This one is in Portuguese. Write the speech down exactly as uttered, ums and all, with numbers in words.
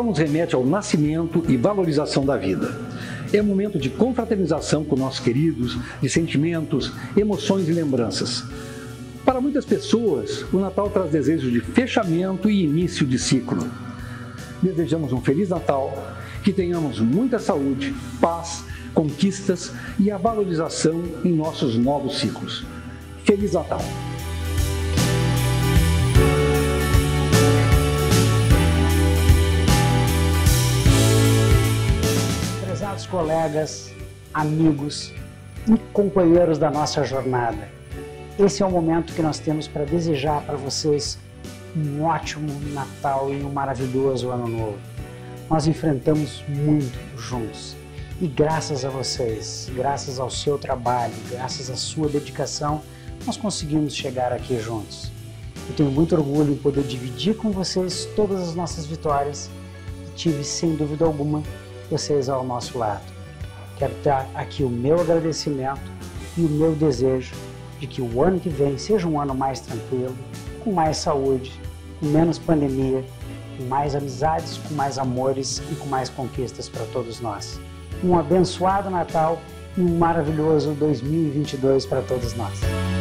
nos remete ao nascimento e valorização da vida. É um momento de confraternização com nossos queridos, de sentimentos, emoções e lembranças. Para muitas pessoas, o Natal traz desejos de fechamento e início de ciclo. Desejamos um Feliz Natal, que tenhamos muita saúde, paz, conquistas e a valorização em nossos novos ciclos. Feliz Natal! Prezados colegas, amigos e companheiros da nossa jornada, esse é o momento que nós temos para desejar para vocês um ótimo Natal e um maravilhoso Ano Novo. Nós enfrentamos muito juntos e graças a vocês, graças ao seu trabalho, graças à sua dedicação, nós conseguimos chegar aqui juntos. Eu tenho muito orgulho em poder dividir com vocês todas as nossas vitórias e tive, sem dúvida alguma, vocês ao nosso lado. Quero dar aqui o meu agradecimento e o meu desejo de que o ano que vem seja um ano mais tranquilo, com mais saúde, com menos pandemia, com mais amizades, com mais amores e com mais conquistas para todos nós. Um abençoado Natal e um maravilhoso dois mil e vinte e dois para todos nós.